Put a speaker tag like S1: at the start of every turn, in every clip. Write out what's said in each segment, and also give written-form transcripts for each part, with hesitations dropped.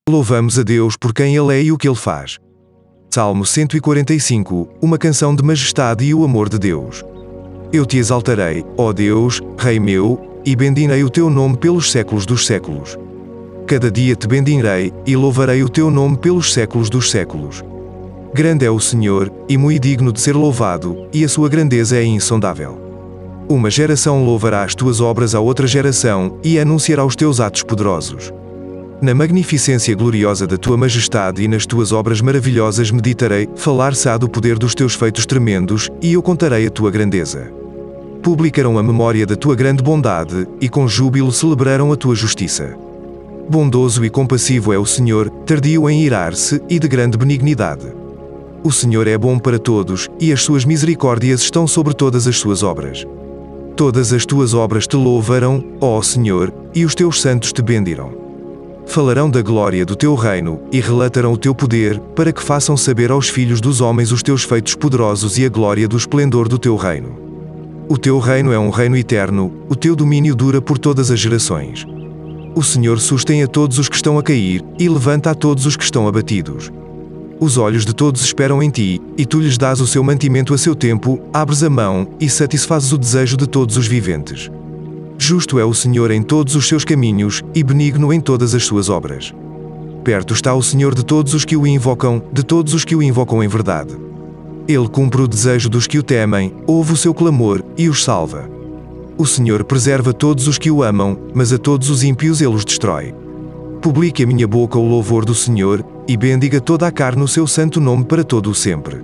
S1: Louvamos a Deus por quem Ele é e o que Ele faz. Salmo 145, uma canção de majestade e o amor de Deus. Eu te exaltarei, ó Deus, Rei meu, e bendirei o teu nome pelos séculos dos séculos. Cada dia te bendirei, e louvarei o teu nome pelos séculos dos séculos. Grande é o Senhor, e muito digno de ser louvado, e a sua grandeza é insondável. Uma geração louvará as tuas obras a outra geração, e anunciará os teus atos poderosos. Na magnificência gloriosa da tua majestade e nas tuas obras maravilhosas meditarei, falar-se-á do poder dos teus feitos tremendos, e eu contarei a tua grandeza. Publicarão a memória da tua grande bondade, e com júbilo celebrarão a tua justiça. Bondoso e compassivo é o Senhor, tardio em irar-se, e de grande benignidade. O Senhor é bom para todos, e as suas misericórdias estão sobre todas as suas obras. Todas as tuas obras te louvarão, ó Senhor, e os teus santos te bendirão. Falarão da glória do teu reino, e relatarão o teu poder, para que façam saber aos filhos dos homens os teus feitos poderosos e a glória do esplendor do teu reino. O teu reino é um reino eterno, o teu domínio dura por todas as gerações. O Senhor sustém a todos os que estão a cair, e levanta a todos os que estão abatidos. Os olhos de todos esperam em ti, e tu lhes dás o seu mantimento a seu tempo, abres a mão, e satisfazes o desejo de todos os viventes. Justo é o Senhor em todos os seus caminhos, e benigno em todas as suas obras. Perto está o Senhor de todos os que o invocam, de todos os que o invocam em verdade. Ele cumpre o desejo dos que o temem, ouve o seu clamor, e os salva. O Senhor preserva todos os que o amam, mas a todos os ímpios ele os destrói. Publique a minha boca o louvor do Senhor, e bendiga toda a carne o seu santo nome para todo o sempre.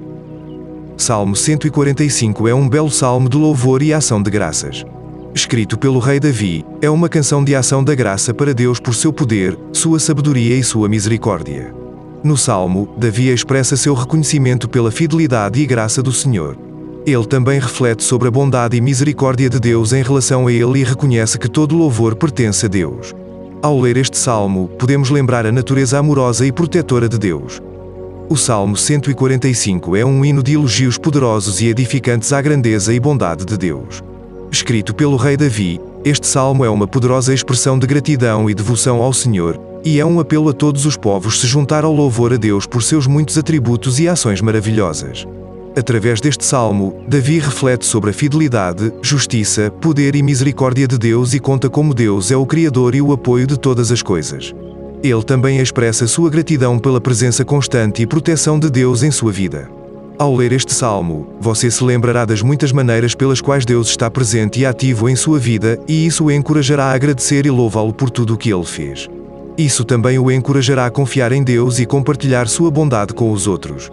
S1: Salmo 145 é um belo salmo de louvor e ação de graças. Escrito pelo rei Davi, é uma canção de ação da graça para Deus por seu poder, sua sabedoria e sua misericórdia. No salmo, Davi expressa seu reconhecimento pela fidelidade e graça do Senhor. Ele também reflete sobre a bondade e misericórdia de Deus em relação a ele e reconhece que todo louvor pertence a Deus. Ao ler este salmo, podemos lembrar a natureza amorosa e protetora de Deus. O Salmo 145 é um hino de elogios poderosos e edificantes à grandeza e bondade de Deus. Escrito pelo rei Davi, este salmo é uma poderosa expressão de gratidão e devoção ao Senhor, e é um apelo a todos os povos se juntar ao louvor a Deus por seus muitos atributos e ações maravilhosas. Através deste salmo, Davi reflete sobre a fidelidade, justiça, poder e misericórdia de Deus e conta como Deus é o Criador e o apoio de todas as coisas. Ele também expressa sua gratidão pela presença constante e proteção de Deus em sua vida. Ao ler este salmo, você se lembrará das muitas maneiras pelas quais Deus está presente e ativo em sua vida, e isso o encorajará a agradecer e louvá-lo por tudo o que ele fez. Isso também o encorajará a confiar em Deus e compartilhar sua bondade com os outros.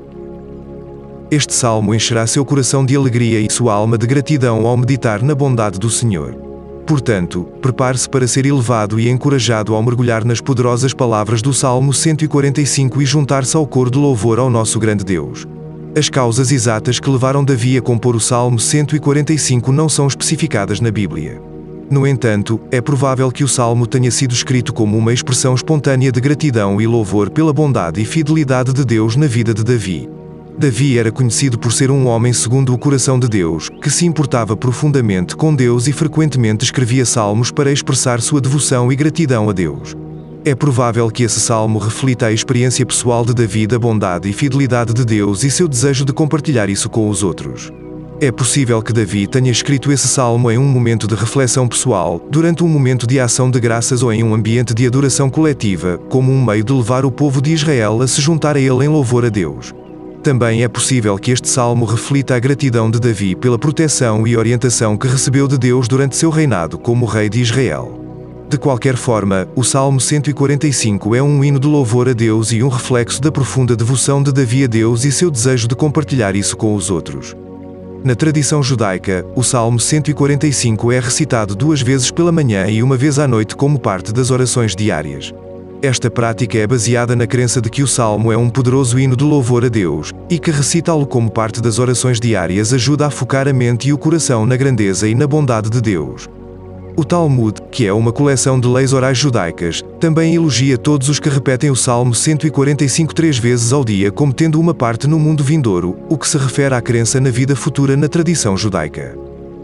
S1: Este salmo encherá seu coração de alegria e sua alma de gratidão ao meditar na bondade do Senhor. Portanto, prepare-se para ser elevado e encorajado ao mergulhar nas poderosas palavras do Salmo 145 e juntar-se ao coro de louvor ao nosso grande Deus. As causas exatas que levaram Davi a compor o Salmo 145 não são especificadas na Bíblia. No entanto, é provável que o Salmo tenha sido escrito como uma expressão espontânea de gratidão e louvor pela bondade e fidelidade de Deus na vida de Davi. Davi era conhecido por ser um homem segundo o coração de Deus, que se importava profundamente com Deus e frequentemente escrevia salmos para expressar sua devoção e gratidão a Deus. É provável que esse salmo reflita a experiência pessoal de Davi da bondade e fidelidade de Deus e seu desejo de compartilhar isso com os outros. É possível que Davi tenha escrito esse salmo em um momento de reflexão pessoal, durante um momento de ação de graças ou em um ambiente de adoração coletiva, como um meio de levar o povo de Israel a se juntar a ele em louvor a Deus. Também é possível que este salmo reflita a gratidão de Davi pela proteção e orientação que recebeu de Deus durante seu reinado como rei de Israel. De qualquer forma, o Salmo 145 é um hino de louvor a Deus e um reflexo da profunda devoção de Davi a Deus e seu desejo de compartilhar isso com os outros. Na tradição judaica, o Salmo 145 é recitado 2 vezes pela manhã e 1 vez à noite como parte das orações diárias. Esta prática é baseada na crença de que o Salmo é um poderoso hino de louvor a Deus, e que recitá-lo como parte das orações diárias ajuda a focar a mente e o coração na grandeza e na bondade de Deus. O Talmud, que é uma coleção de leis orais judaicas, também elogia todos os que repetem o Salmo 145 3 vezes ao dia como tendo uma parte no mundo vindouro, o que se refere à crença na vida futura na tradição judaica.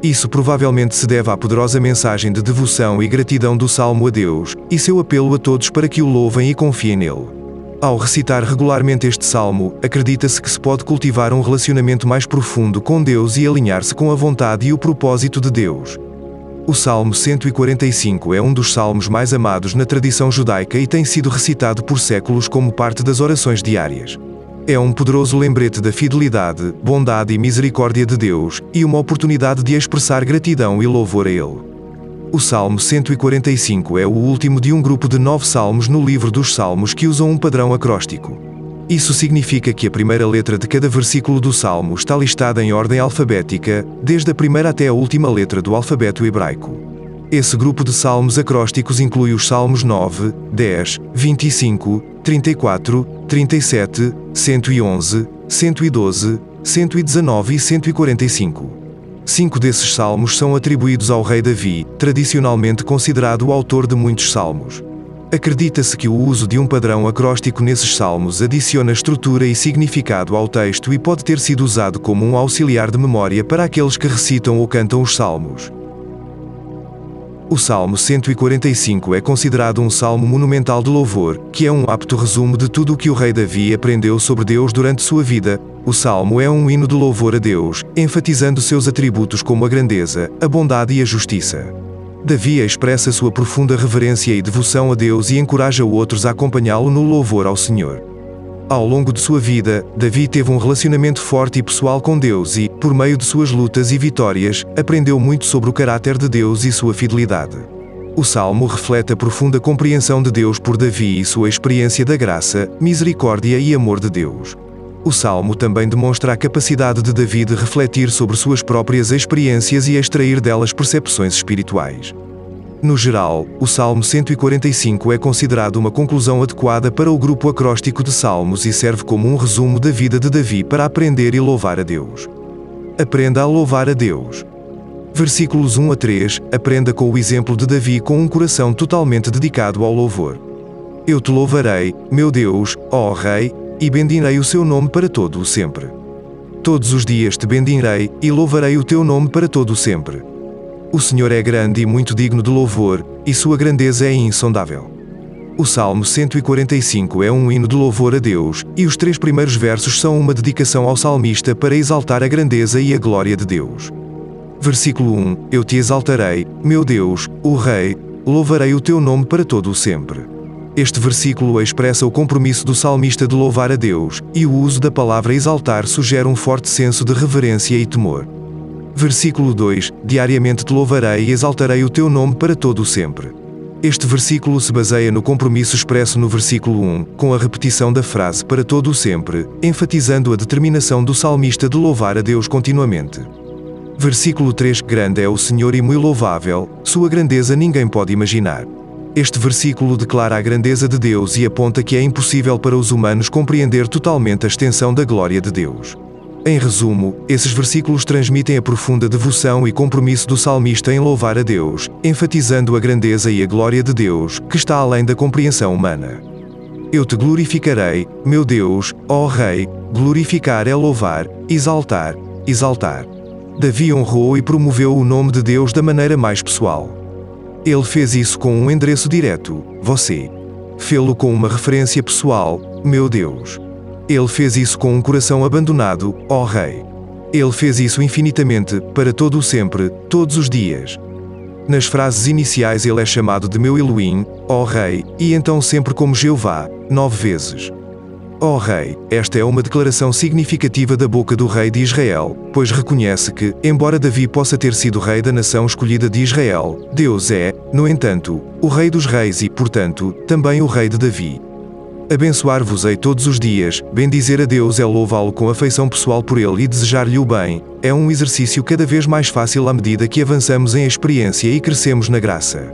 S1: Isso provavelmente se deve à poderosa mensagem de devoção e gratidão do Salmo a Deus, e seu apelo a todos para que o louvem e confiem nele. Ao recitar regularmente este salmo, acredita-se que se pode cultivar um relacionamento mais profundo com Deus e alinhar-se com a vontade e o propósito de Deus. O Salmo 145 é um dos salmos mais amados na tradição judaica e tem sido recitado por séculos como parte das orações diárias. É um poderoso lembrete da fidelidade, bondade e misericórdia de Deus, e uma oportunidade de expressar gratidão e louvor a Ele. O Salmo 145 é o último de um grupo de 9 salmos no livro dos Salmos que usam um padrão acróstico. Isso significa que a primeira letra de cada versículo do Salmo está listada em ordem alfabética, desde a primeira até a última letra do alfabeto hebraico. Esse grupo de salmos acrósticos inclui os Salmos 9, 10, 25, 34, 37, 111, 112, 119 e 145. 5 desses salmos são atribuídos ao rei Davi, tradicionalmente considerado o autor de muitos salmos. Acredita-se que o uso de um padrão acróstico nesses salmos adiciona estrutura e significado ao texto e pode ter sido usado como um auxiliar de memória para aqueles que recitam ou cantam os salmos. O Salmo 145 é considerado um salmo monumental de louvor, que é um apto resumo de tudo o que o rei Davi aprendeu sobre Deus durante sua vida. O salmo é um hino de louvor a Deus, enfatizando seus atributos como a grandeza, a bondade e a justiça. Davi expressa sua profunda reverência e devoção a Deus e encoraja outros a acompanhá-lo no louvor ao Senhor. Ao longo de sua vida, Davi teve um relacionamento forte e pessoal com Deus e, por meio de suas lutas e vitórias, aprendeu muito sobre o caráter de Deus e sua fidelidade. O Salmo reflete a profunda compreensão de Deus por Davi e sua experiência da graça, misericórdia e amor de Deus. O Salmo também demonstra a capacidade de Davi de refletir sobre suas próprias experiências e extrair delas percepções espirituais. No geral, o Salmo 145 é considerado uma conclusão adequada para o grupo acróstico de salmos e serve como um resumo da vida de Davi para aprender e louvar a Deus. Aprenda a louvar a Deus. Versículos 1 a 3, aprenda com o exemplo de Davi com um coração totalmente dedicado ao louvor. Eu te louvarei, meu Deus, ó Rei, e bendirei o seu nome para todo o sempre. Todos os dias te bendirei, e louvarei o teu nome para todo o sempre. O Senhor é grande e muito digno de louvor, e sua grandeza é insondável. O Salmo 145 é um hino de louvor a Deus, e os 3 primeiros versos são uma dedicação ao salmista para exaltar a grandeza e a glória de Deus. Versículo 1: Eu te exaltarei, meu Deus, o Rei, louvarei o teu nome para todo o sempre. Este versículo expressa o compromisso do salmista de louvar a Deus, e o uso da palavra exaltar sugere um forte senso de reverência e temor. Versículo 2: Diariamente te louvarei e exaltarei o teu nome para todo o sempre. Este versículo se baseia no compromisso expresso no versículo 1, com a repetição da frase para todo o sempre, enfatizando a determinação do salmista de louvar a Deus continuamente. Versículo 3: Grande é o Senhor e muito louvável, sua grandeza ninguém pode imaginar. Este versículo declara a grandeza de Deus e aponta que é impossível para os humanos compreender totalmente a extensão da glória de Deus. Em resumo, esses versículos transmitem a profunda devoção e compromisso do salmista em louvar a Deus, enfatizando a grandeza e a glória de Deus, que está além da compreensão humana. Eu te glorificarei, meu Deus, ó Rei, glorificar é louvar, exaltar, exaltar. Davi honrou e promoveu o nome de Deus da maneira mais pessoal. Ele fez isso com um endereço direto, você. Fê-lo com uma referência pessoal, meu Deus. Ele fez isso com um coração abandonado, ó Rei. Ele fez isso infinitamente, para todo o sempre, todos os dias. Nas frases iniciais ele é chamado de meu Elohim, ó Rei, e então sempre como Jeová, 9 vezes. Ó Rei, esta é uma declaração significativa da boca do rei de Israel, pois reconhece que, embora Davi possa ter sido rei da nação escolhida de Israel, Deus é, no entanto, o Rei dos Reis e, portanto, também o Rei de Davi. Abençoar-vos-ei todos os dias, bendizer a Deus é louvá-lo com afeição pessoal por ele e desejar-lhe o bem, é um exercício cada vez mais fácil à medida que avançamos em experiência e crescemos na graça.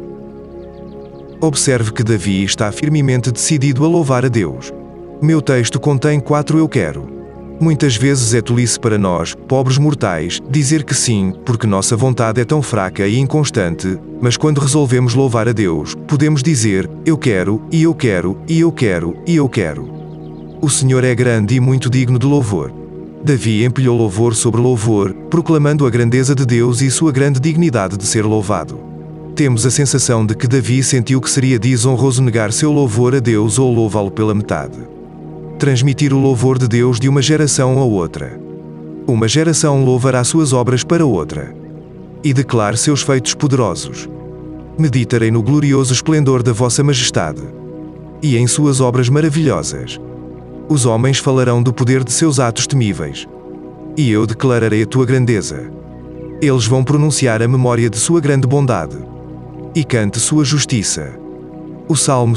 S1: Observe que Davi está firmemente decidido a louvar a Deus. Meu texto contém 4 eu quero. Muitas vezes é tolice para nós, pobres mortais, dizer que sim, porque nossa vontade é tão fraca e inconstante, mas quando resolvemos louvar a Deus, podemos dizer, eu quero, e eu quero, e eu quero, e eu quero. O Senhor é grande e muito digno de louvor. Davi empilhou louvor sobre louvor, proclamando a grandeza de Deus e sua grande dignidade de ser louvado. Temos a sensação de que Davi sentiu que seria desonroso negar seu louvor a Deus ou louvá-lo pela metade. Transmitir o louvor de Deus de uma geração a outra. Uma geração louvará suas obras para outra. E declare seus feitos poderosos. Meditarei no glorioso esplendor da vossa majestade. E em suas obras maravilhosas. Os homens falarão do poder de seus atos temíveis. E eu declararei a tua grandeza. Eles vão pronunciar a memória de sua grande bondade. E cante sua justiça. O Salmo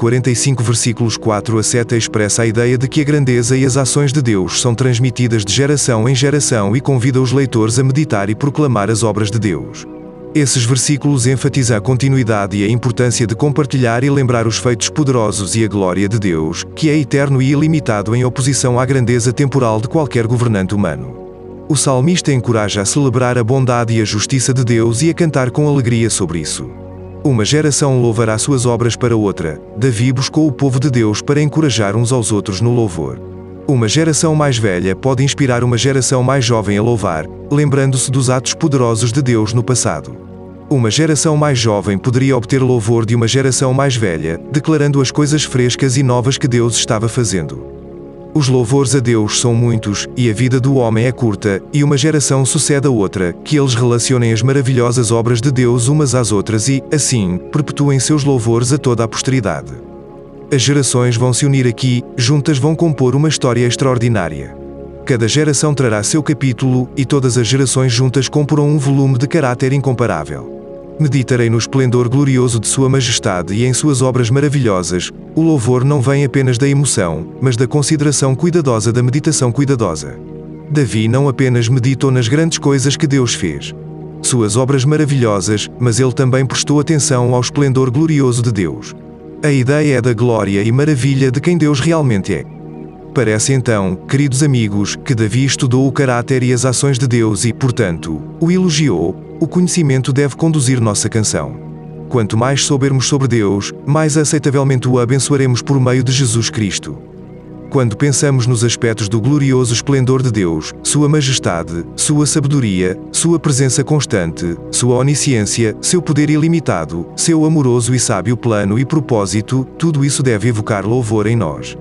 S1: 145 versículos 4 a 7 expressa a ideia de que a grandeza e as ações de Deus são transmitidas de geração em geração e convida os leitores a meditar e proclamar as obras de Deus. Esses versículos enfatizam a continuidade e a importância de compartilhar e lembrar os feitos poderosos e a glória de Deus, que é eterno e ilimitado em oposição à grandeza temporal de qualquer governante humano. O salmista encoraja a celebrar a bondade e a justiça de Deus e a cantar com alegria sobre isso. Uma geração louvará suas obras para outra. Davi buscou o povo de Deus para encorajar uns aos outros no louvor. Uma geração mais velha pode inspirar uma geração mais jovem a louvar, lembrando-se dos atos poderosos de Deus no passado. Uma geração mais jovem poderia obter louvor de uma geração mais velha, declarando as coisas frescas e novas que Deus estava fazendo. Os louvores a Deus são muitos, e a vida do homem é curta, e uma geração sucede a outra, que eles relacionem as maravilhosas obras de Deus umas às outras e, assim, perpetuem seus louvores a toda a posteridade. As gerações vão se unir aqui, juntas vão compor uma história extraordinária. Cada geração trará seu capítulo, e todas as gerações juntas comporão um volume de caráter incomparável. Meditarei no esplendor glorioso de Sua Majestade e em Suas obras maravilhosas. O louvor não vem apenas da emoção, mas da consideração cuidadosa da meditação cuidadosa. Davi não apenas meditou nas grandes coisas que Deus fez. Suas obras maravilhosas, mas ele também prestou atenção ao esplendor glorioso de Deus. A ideia é da glória e maravilha de quem Deus realmente é. Parece então, queridos amigos, que Davi estudou o caráter e as ações de Deus e, portanto, o elogiou. O conhecimento deve conduzir nossa canção. Quanto mais soubermos sobre Deus, mais aceitavelmente o abençoaremos por meio de Jesus Cristo. Quando pensamos nos aspectos do glorioso esplendor de Deus, Sua Majestade, Sua sabedoria, Sua presença constante, Sua onisciência, Seu poder ilimitado, Seu amoroso e sábio plano e propósito, tudo isso deve evocar louvor em nós.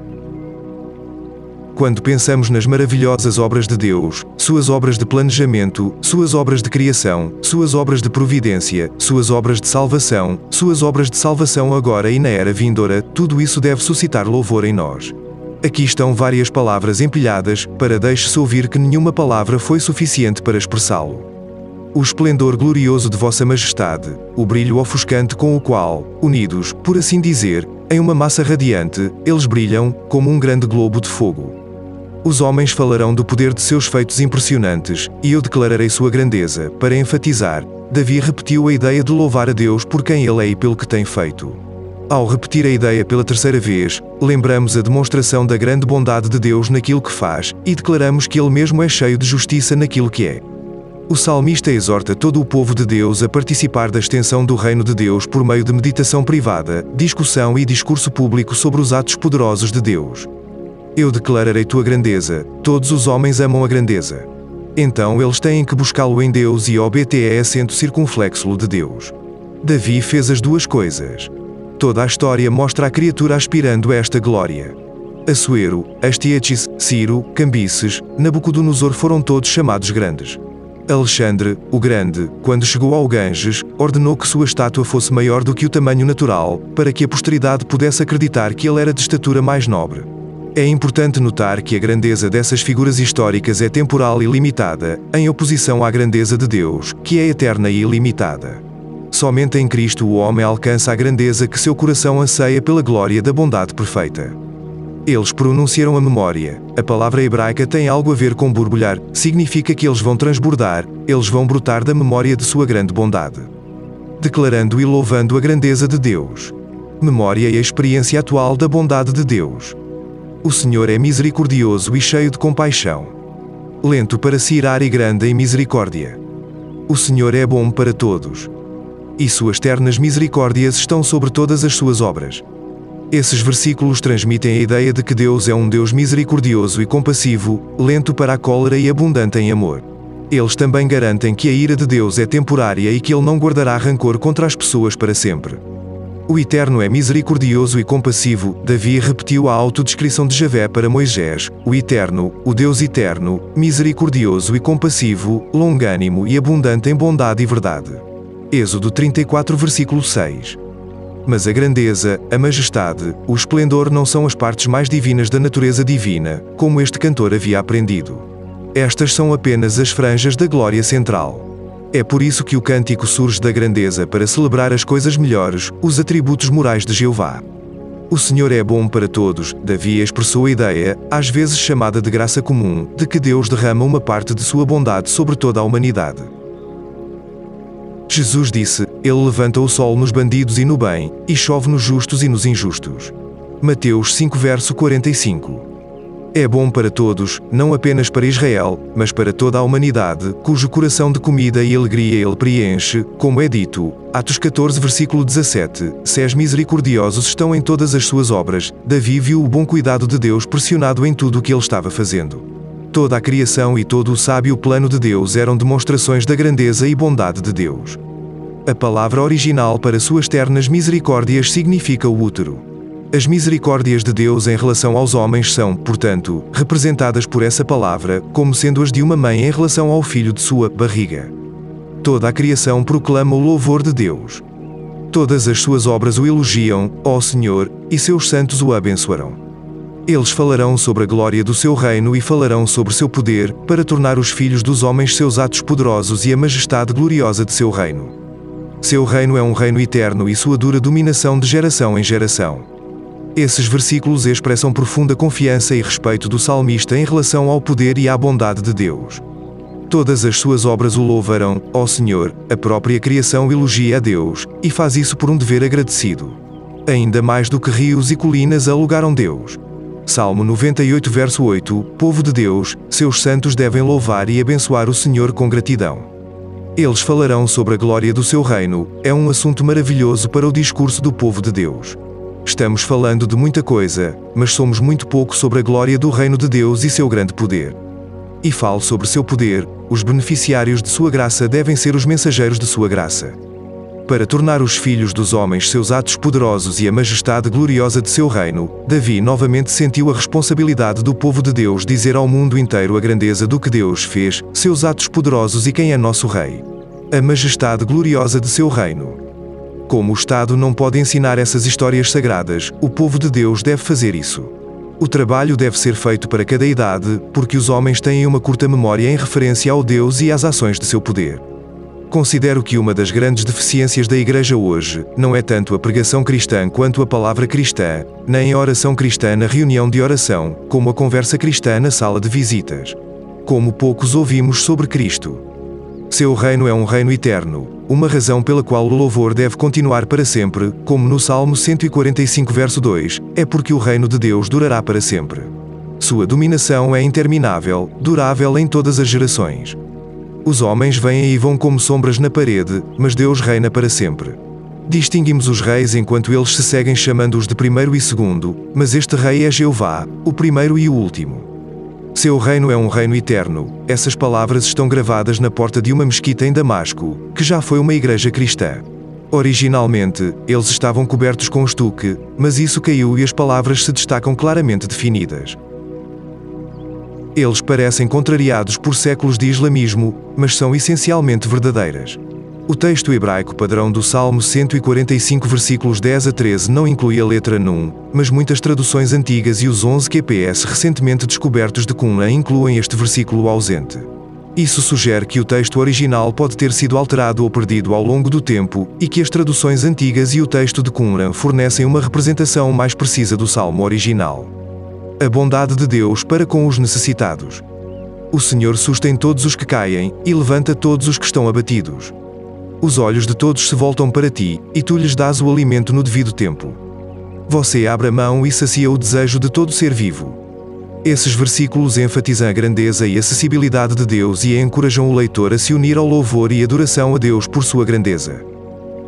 S1: Quando pensamos nas maravilhosas obras de Deus, Suas obras de planejamento, Suas obras de criação, Suas obras de providência, Suas obras de salvação agora e na era vindoura, tudo isso deve suscitar louvor em nós. Aqui estão várias palavras empilhadas, para deixe-se ouvir que nenhuma palavra foi suficiente para expressá-lo. O esplendor glorioso de Vossa Majestade, o brilho ofuscante com o qual, unidos, por assim dizer, em uma massa radiante, eles brilham, como um grande globo de fogo. Os homens falarão do poder de seus feitos impressionantes, e eu declararei sua grandeza. Para enfatizar, Davi repetiu a ideia de louvar a Deus por quem ele é e pelo que tem feito. Ao repetir a ideia pela terceira vez, lembramos a demonstração da grande bondade de Deus naquilo que faz, e declaramos que ele mesmo é cheio de justiça naquilo que é. O salmista exorta todo o povo de Deus a participar da extensão do reino de Deus por meio de meditação privada, discussão e discurso público sobre os atos poderosos de Deus. Eu declararei tua grandeza, todos os homens amam a grandeza. Então eles têm que buscá-lo em Deus e obter acento circunflexo de Deus. Davi fez as duas coisas. Toda a história mostra a criatura aspirando a esta glória. Assuero, Astiages, Ciro, Cambises, Nabucodonosor foram todos chamados grandes. Alexandre, o Grande, quando chegou ao Ganges, ordenou que sua estátua fosse maior do que o tamanho natural, para que a posteridade pudesse acreditar que ele era de estatura mais nobre. É importante notar que a grandeza dessas figuras históricas é temporal e limitada, em oposição à grandeza de Deus, que é eterna e ilimitada. Somente em Cristo o homem alcança a grandeza que seu coração anseia pela glória da bondade perfeita. Eles pronunciaram a memória. A palavra hebraica tem algo a ver com borbulhar, significa que eles vão transbordar, eles vão brotar da memória de sua grande bondade. Declarando e louvando a grandeza de Deus. Memória e a experiência atual da bondade de Deus. O Senhor é misericordioso e cheio de compaixão. Lento para se irar e grande em misericórdia. O Senhor é bom para todos. E suas ternas misericórdias estão sobre todas as suas obras. Esses versículos transmitem a ideia de que Deus é um Deus misericordioso e compassivo, lento para a cólera e abundante em amor. Eles também garantem que a ira de Deus é temporária e que Ele não guardará rancor contra as pessoas para sempre. O Eterno é misericordioso e compassivo. Davi repetiu a autodescrição de Javé para Moisés: o Eterno, o Deus eterno, misericordioso e compassivo, longânimo e abundante em bondade e verdade. Êxodo 34, versículo 6. Mas a grandeza, a majestade, o esplendor não são as partes mais divinas da natureza divina, como este cantor havia aprendido. Estas são apenas as franjas da glória central. É por isso que o cântico surge da grandeza para celebrar as coisas melhores, os atributos morais de Jeová. O Senhor é bom para todos. Davi expressou a ideia, às vezes chamada de graça comum, de que Deus derrama uma parte de sua bondade sobre toda a humanidade. Jesus disse: Ele levanta o sol nos bandidos e no bem, e chove nos justos e nos injustos. Mateus 5, verso 45. É bom para todos, não apenas para Israel, mas para toda a humanidade, cujo coração de comida e alegria Ele preenche, como é dito, Atos 14, versículo 17, Cés misericordiosos estão em todas as suas obras. Davi viu o bom cuidado de Deus pressionado em tudo o que ele estava fazendo. Toda a criação e todo o sábio plano de Deus eram demonstrações da grandeza e bondade de Deus. A palavra original para suas ternas misericórdias significa o útero. As misericórdias de Deus em relação aos homens são, portanto, representadas por essa palavra, como sendo as de uma mãe em relação ao filho de sua barriga. Toda a criação proclama o louvor de Deus. Todas as suas obras o elogiam, ó Senhor, e seus santos o abençoarão. Eles falarão sobre a glória do seu reino e falarão sobre seu poder, para tornar os filhos dos homens seus atos poderosos e a majestade gloriosa de seu reino. Seu reino é um reino eterno e sua dura dominação de geração em geração. Esses versículos expressam profunda confiança e respeito do salmista em relação ao poder e à bondade de Deus. Todas as suas obras o louvarão, ó Senhor. A própria criação elogia a Deus, e faz isso por um dever agradecido. Ainda mais do que rios e colinas alugaram Deus. Salmo 98, verso 8, Povo de Deus, seus santos devem louvar e abençoar o Senhor com gratidão. Eles falarão sobre a glória do seu reino. É um assunto maravilhoso para o discurso do povo de Deus. Estamos falando de muita coisa, mas somos muito pouco sobre a glória do reino de Deus e seu grande poder. E falo sobre seu poder. Os beneficiários de sua graça devem ser os mensageiros de sua graça. Para tornar os filhos dos homens seus atos poderosos e a majestade gloriosa de seu reino, Davi novamente sentiu a responsabilidade do povo de Deus dizer ao mundo inteiro a grandeza do que Deus fez, seus atos poderosos e quem é nosso rei. A majestade gloriosa de seu reino. Como o Estado não pode ensinar essas histórias sagradas, o povo de Deus deve fazer isso. O trabalho deve ser feito para cada idade, porque os homens têm uma curta memória em referência ao Deus e às ações de seu poder. Considero que uma das grandes deficiências da Igreja hoje, não é tanto a pregação cristã quanto a palavra cristã, nem a oração cristã na reunião de oração, como a conversa cristã na sala de visitas. Como poucos ouvimos sobre Cristo. Seu reino é um reino eterno, uma razão pela qual o louvor deve continuar para sempre, como no Salmo 145, verso 2, é porque o reino de Deus durará para sempre. Sua dominação é interminável, durável em todas as gerações. Os homens vêm e vão como sombras na parede, mas Deus reina para sempre. Distinguimos os reis enquanto eles se seguem chamando-os de primeiro e segundo, mas este rei é Jeová, o primeiro e o último. Seu reino é um reino eterno. Essas palavras estão gravadas na porta de uma mesquita em Damasco, que já foi uma igreja cristã. Originalmente, eles estavam cobertos com estuque, mas isso caiu e as palavras se destacam claramente definidas. Eles parecem contrariados por séculos de islamismo, mas são essencialmente verdadeiras. O texto hebraico padrão do Salmo 145, versículos 10 a 13 não inclui a letra Nun, mas muitas traduções antigas e os 11 QPS recentemente descobertos de Qumran incluem este versículo ausente. Isso sugere que o texto original pode ter sido alterado ou perdido ao longo do tempo, e que as traduções antigas e o texto de Qumran fornecem uma representação mais precisa do Salmo original. A bondade de Deus para com os necessitados. O Senhor sustém todos os que caem, e levanta todos os que estão abatidos. Os olhos de todos se voltam para ti, e tu lhes dás o alimento no devido tempo. Você abre a mão e sacia o desejo de todo ser vivo. Esses versículos enfatizam a grandeza e acessibilidade de Deus e encorajam o leitor a se unir ao louvor e adoração a Deus por sua grandeza.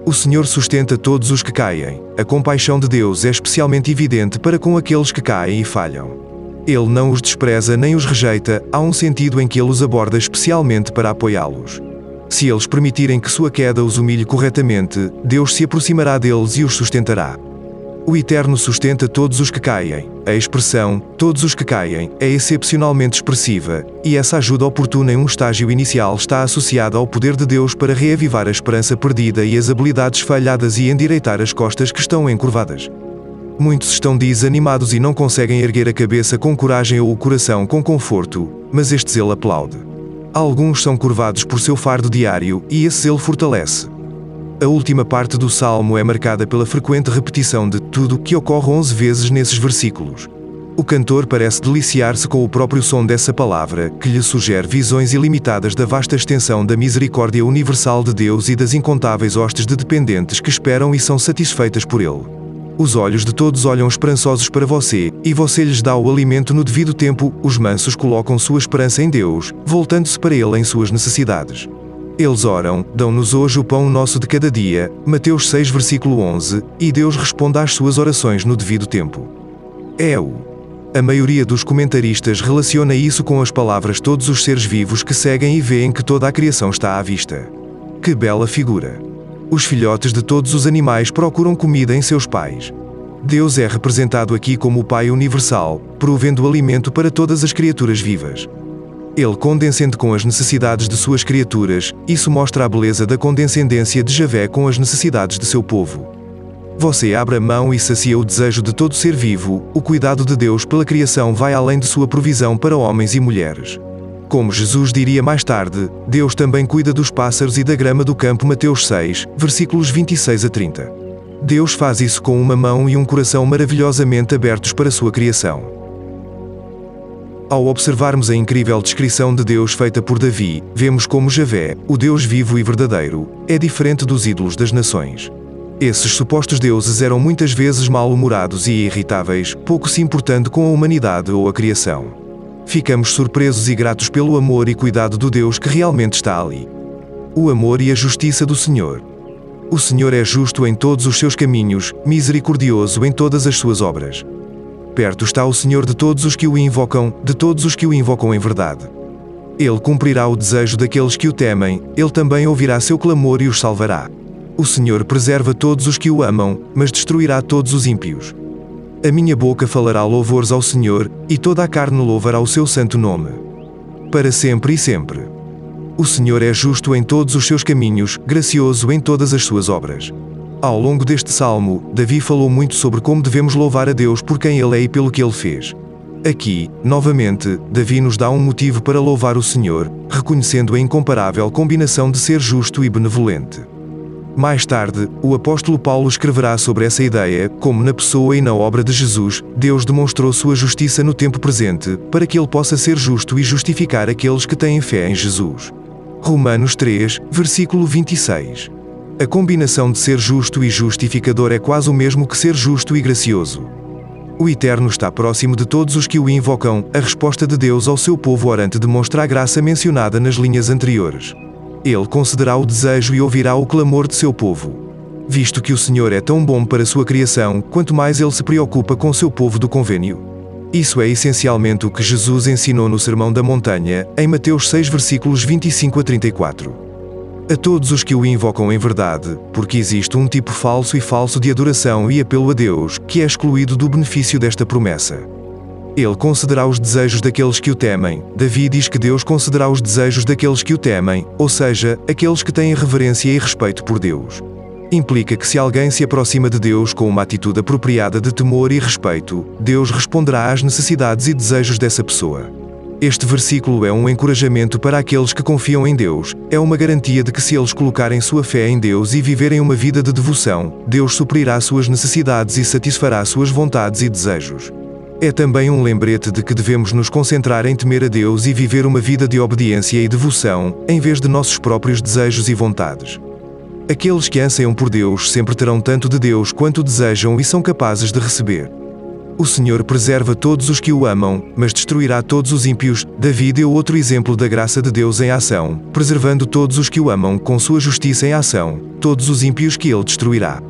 S1: O Senhor sustenta todos os que caem. A compaixão de Deus é especialmente evidente para com aqueles que caem e falham. Ele não os despreza nem os rejeita, há um sentido em que Ele os aborda especialmente para apoiá-los. Se eles permitirem que sua queda os humilhe corretamente, Deus se aproximará deles e os sustentará. O Eterno sustenta todos os que caem. A expressão, todos os que caem, é excepcionalmente expressiva, e essa ajuda oportuna em um estágio inicial está associada ao poder de Deus para reavivar a esperança perdida e as habilidades falhadas e endireitar as costas que estão encurvadas. Muitos estão desanimados e não conseguem erguer a cabeça com coragem ou o coração com conforto, mas estes Ele aplaude. Alguns são curvados por seu fardo diário, e esses Ele fortalece. A última parte do Salmo é marcada pela frequente repetição de tudo, que ocorre 11 vezes nesses versículos. O cantor parece deliciar-se com o próprio som dessa palavra, que lhe sugere visões ilimitadas da vasta extensão da misericórdia universal de Deus e das incontáveis hostes de dependentes que esperam e são satisfeitas por Ele. Os olhos de todos olham esperançosos para você, e você lhes dá o alimento no devido tempo. Os mansos colocam sua esperança em Deus, voltando-se para Ele em suas necessidades. Eles oram, dão-nos hoje o pão nosso de cada dia, Mateus 6 versículo 11, e Deus responde às suas orações no devido tempo. A maioria dos comentaristas relaciona isso com as palavras todos os seres vivos que seguem e veem que toda a criação está à vista. Que bela figura! Os filhotes de todos os animais procuram comida em seus pais. Deus é representado aqui como o Pai universal, provendo alimento para todas as criaturas vivas. Ele condescende com as necessidades de suas criaturas, isso mostra a beleza da condescendência de Javé com as necessidades de seu povo. Você abre a mão e sacia o desejo de todo ser vivo. O cuidado de Deus pela criação vai além de sua provisão para homens e mulheres. Como Jesus diria mais tarde, Deus também cuida dos pássaros e da grama do campo. Mateus 6, versículos 26 a 30. Deus faz isso com uma mão e um coração maravilhosamente abertos para sua criação. Ao observarmos a incrível descrição de Deus feita por Davi, vemos como Javé, o Deus vivo e verdadeiro, é diferente dos ídolos das nações. Esses supostos deuses eram muitas vezes mal-humorados e irritáveis, pouco se importando com a humanidade ou a criação. Ficamos surpresos e gratos pelo amor e cuidado do Deus que realmente está ali. O amor e a justiça do Senhor. O Senhor é justo em todos os seus caminhos, misericordioso em todas as suas obras. Perto está o Senhor de todos os que o invocam, de todos os que o invocam em verdade. Ele cumprirá o desejo daqueles que o temem, Ele também ouvirá seu clamor e os salvará. O Senhor preserva todos os que o amam, mas destruirá todos os ímpios. A minha boca falará louvores ao Senhor, e toda a carne louvará o seu santo nome. Para sempre e sempre. O Senhor é justo em todos os seus caminhos, gracioso em todas as suas obras. Ao longo deste salmo, Davi falou muito sobre como devemos louvar a Deus por quem Ele é e pelo que Ele fez. Aqui, novamente, Davi nos dá um motivo para louvar o Senhor, reconhecendo a incomparável combinação de ser justo e benevolente. Mais tarde, o apóstolo Paulo escreverá sobre essa ideia, como na pessoa e na obra de Jesus, Deus demonstrou sua justiça no tempo presente, para que Ele possa ser justo e justificar aqueles que têm fé em Jesus. Romanos 3, versículo 26. A combinação de ser justo e justificador é quase o mesmo que ser justo e gracioso. O Eterno está próximo de todos os que o invocam. A resposta de Deus ao seu povo orante demonstra a graça mencionada nas linhas anteriores. Ele concederá o desejo e ouvirá o clamor de seu povo. Visto que o Senhor é tão bom para sua criação, quanto mais Ele se preocupa com seu povo do convênio. Isso é essencialmente o que Jesus ensinou no Sermão da Montanha, em Mateus 6 versículos 25 a 34. A todos os que o invocam em verdade, porque existe um tipo falso e falso de adoração e apelo a Deus, que é excluído do benefício desta promessa. Ele concederá os desejos daqueles que o temem. Davi diz que Deus concederá os desejos daqueles que o temem, ou seja, aqueles que têm reverência e respeito por Deus. Implica que se alguém se aproxima de Deus com uma atitude apropriada de temor e respeito, Deus responderá às necessidades e desejos dessa pessoa. Este versículo é um encorajamento para aqueles que confiam em Deus, é uma garantia de que se eles colocarem sua fé em Deus e viverem uma vida de devoção, Deus suprirá suas necessidades e satisfará suas vontades e desejos. É também um lembrete de que devemos nos concentrar em temer a Deus e viver uma vida de obediência e devoção, em vez de nossos próprios desejos e vontades. Aqueles que anseiam por Deus sempre terão tanto de Deus quanto desejam e são capazes de receber. O Senhor preserva todos os que o amam, mas destruirá todos os ímpios. Davi deu outro exemplo da graça de Deus em ação, preservando todos os que o amam com sua justiça em ação, todos os ímpios que ele destruirá.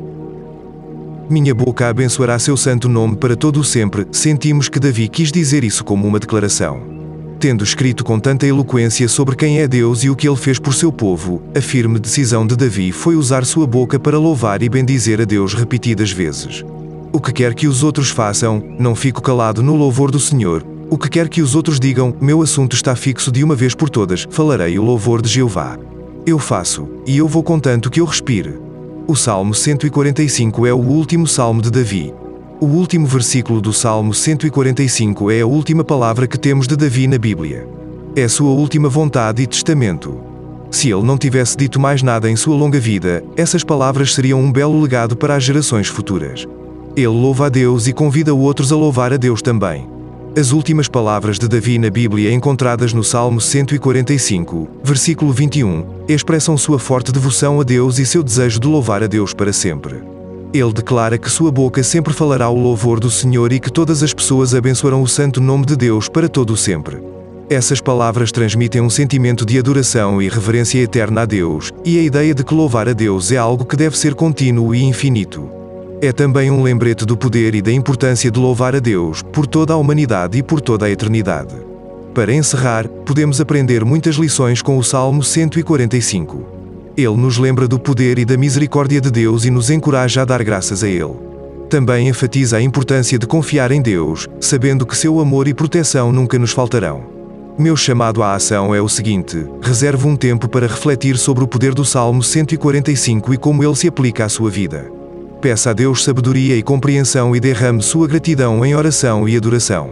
S1: Minha boca abençoará seu santo nome para todo o sempre. Sentimos que Davi quis dizer isso como uma declaração. Tendo escrito com tanta eloquência sobre quem é Deus e o que ele fez por seu povo, a firme decisão de Davi foi usar sua boca para louvar e bendizer a Deus repetidas vezes. O que quer que os outros façam, não fico calado no louvor do Senhor. O que quer que os outros digam, meu assunto está fixo de uma vez por todas, falarei o louvor de Jeová. Eu faço, e eu vou contanto que eu respire. O Salmo 145 é o último salmo de Davi. O último versículo do Salmo 145 é a última palavra que temos de Davi na Bíblia. É sua última vontade e testamento. Se ele não tivesse dito mais nada em sua longa vida, essas palavras seriam um belo legado para as gerações futuras. Ele louva a Deus e convida outros a louvar a Deus também. As últimas palavras de Davi na Bíblia encontradas no Salmo 145, versículo 21, expressam sua forte devoção a Deus e seu desejo de louvar a Deus para sempre. Ele declara que sua boca sempre falará o louvor do Senhor e que todas as pessoas abençoarão o santo nome de Deus para todo o sempre. Essas palavras transmitem um sentimento de adoração e reverência eterna a Deus, e a ideia de que louvar a Deus é algo que deve ser contínuo e infinito. É também um lembrete do poder e da importância de louvar a Deus, por toda a humanidade e por toda a eternidade. Para encerrar, podemos aprender muitas lições com o Salmo 145. Ele nos lembra do poder e da misericórdia de Deus e nos encoraja a dar graças a Ele. Também enfatiza a importância de confiar em Deus, sabendo que seu amor e proteção nunca nos faltarão. Meu chamado à ação é o seguinte: reserve um tempo para refletir sobre o poder do Salmo 145 e como ele se aplica à sua vida. Peça a Deus sabedoria e compreensão e derrame sua gratidão em oração e adoração.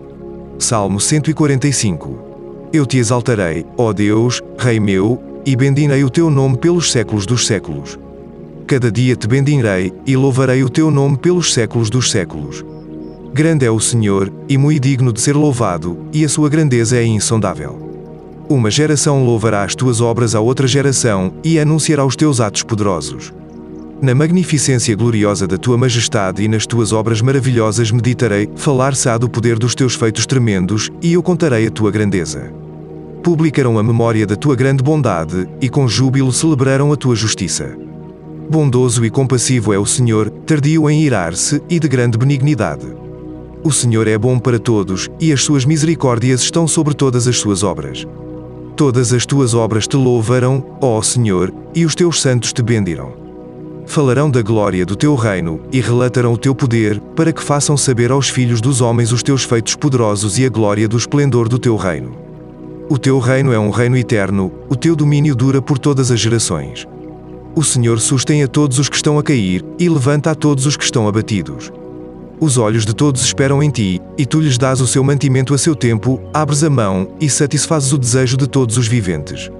S1: Salmo 145. Eu te exaltarei, ó Deus, Rei meu, e bendirei o teu nome pelos séculos dos séculos. Cada dia te bendirei, e louvarei o teu nome pelos séculos dos séculos. Grande é o Senhor, e muito digno de ser louvado, e a sua grandeza é insondável. Uma geração louvará as tuas obras a outra geração, e anunciará os teus atos poderosos. Na magnificência gloriosa da tua majestade e nas tuas obras maravilhosas meditarei, falar-se-á do poder dos teus feitos tremendos, e eu contarei a tua grandeza. Publicarão a memória da tua grande bondade, e com júbilo celebrarão a tua justiça. Bondoso e compassivo é o Senhor, tardio em irar-se, e de grande benignidade. O Senhor é bom para todos, e as suas misericórdias estão sobre todas as suas obras. Todas as tuas obras te louvarão, ó Senhor, e os teus santos te bendirão. Falarão da glória do teu reino, e relatarão o teu poder, para que façam saber aos filhos dos homens os teus feitos poderosos e a glória do esplendor do teu reino. O teu reino é um reino eterno, o teu domínio dura por todas as gerações. O Senhor sustém a todos os que estão a cair, e levanta a todos os que estão abatidos. Os olhos de todos esperam em ti, e tu lhes dás o seu mantimento a seu tempo, abres a mão, e satisfazes o desejo de todos os viventes.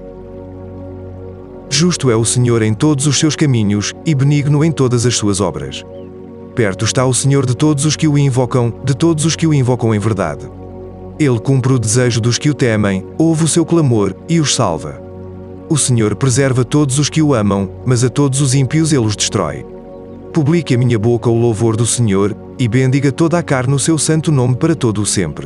S1: Justo é o Senhor em todos os seus caminhos, e benigno em todas as suas obras. Perto está o Senhor de todos os que o invocam, de todos os que o invocam em verdade. Ele cumpre o desejo dos que o temem, ouve o seu clamor, e os salva. O Senhor preserva todos os que o amam, mas a todos os ímpios ele os destrói. Publique a minha boca o louvor do Senhor, e bendiga toda a carne o seu santo nome para todo o sempre.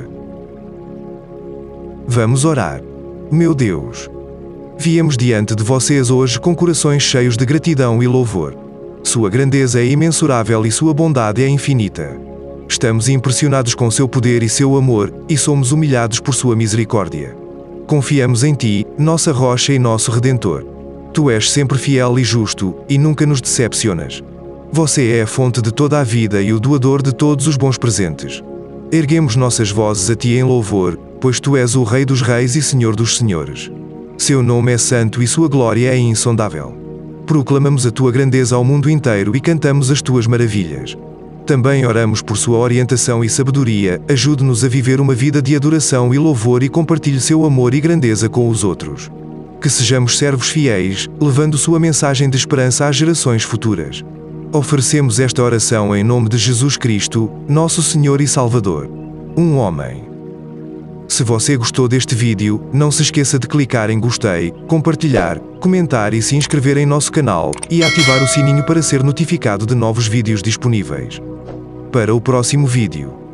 S1: Vamos orar. Meu Deus, viemos diante de vocês hoje com corações cheios de gratidão e louvor. Sua grandeza é imensurável e sua bondade é infinita. Estamos impressionados com seu poder e seu amor, e somos humilhados por sua misericórdia. Confiamos em ti, nossa rocha e nosso Redentor. Tu és sempre fiel e justo, e nunca nos decepcionas. Você é a fonte de toda a vida e o doador de todos os bons presentes. Erguemos nossas vozes a ti em louvor, pois tu és o Rei dos Reis e Senhor dos Senhores. Seu nome é santo e sua glória é insondável. Proclamamos a tua grandeza ao mundo inteiro e cantamos as tuas maravilhas. Também oramos por sua orientação e sabedoria, ajude-nos a viver uma vida de adoração e louvor e compartilhe seu amor e grandeza com os outros. Que sejamos servos fiéis, levando sua mensagem de esperança às gerações futuras. Oferecemos esta oração em nome de Jesus Cristo, nosso Senhor e Salvador. Um homem. Se você gostou deste vídeo, não se esqueça de clicar em gostei, compartilhar, comentar e se inscrever em nosso canal, e ativar o sininho para ser notificado de novos vídeos disponíveis. para o próximo vídeo.